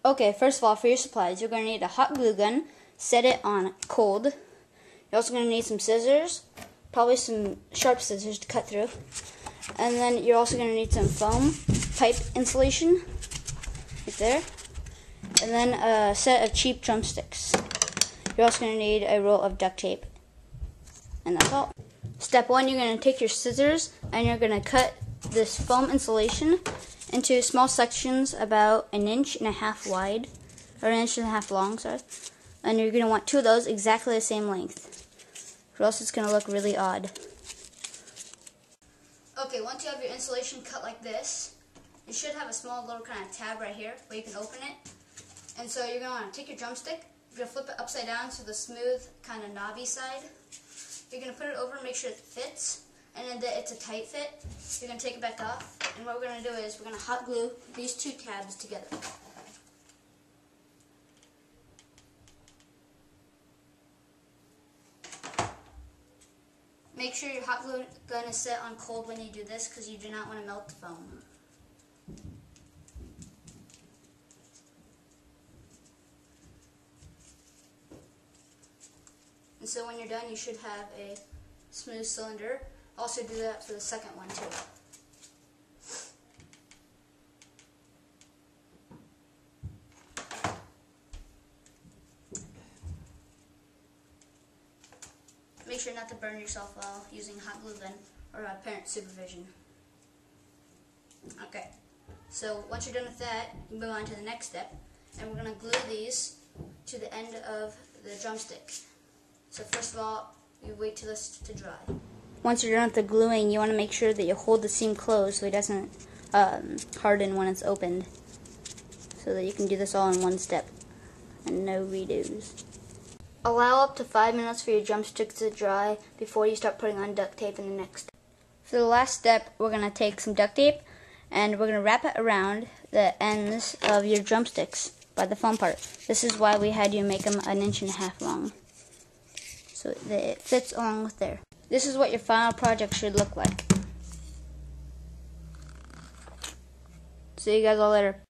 Okay, first of all, for your supplies, you're going to need a hot glue gun. Set it on cold. You're also going to need some scissors, probably some sharp scissors to cut through. And then you're also going to need some foam pipe insulation, right there. And then a set of cheap drumsticks. You're also going to need a roll of duct tape. And that's all. Step 1, you're going to take your scissors and you're going to cut this foam insulation into small sections about 1.5 inches wide, or 1.5 inches long, sorry. And you're going to want 2 of those exactly the same length, or else it's going to look really odd. Okay, once you have your insulation cut like this, you should have a small little kind of tab right here where you can open it. And so you're going to want to take your drumstick, you're going to flip it upside down to the smooth, kind of knobby side. You're going to put it over and make sure it fits, and then that it's a tight fit. You're going to take it back off, and what we're going to do is we're going to hot glue these 2 tabs together. Make sure your hot glue gun is set on cold when you do this, because you do not want to melt the foam. And so when you're done, you should have a smooth cylinder. Also do that for the second one too. Make sure not to burn yourself while using hot glue gun or parent supervision. Okay, so once you're done with that, you move on to the next step, and we're going to glue these to the end of the drumstick. So first of all, you wait till this to dry. Once you're done with the gluing, you want to make sure that you hold the seam closed so it doesn't harden when it's opened, so that you can do this all in one step and no redos. Allow up to 5 minutes for your drumsticks to dry before you start putting on duct tape in the next step. For the last step, we're going to take some duct tape and we're going to wrap it around the ends of your drumsticks by the foam part. This is why we had you make them 1.5 inches long, so that it fits along with there. This is what your final project should look like. See you guys all later.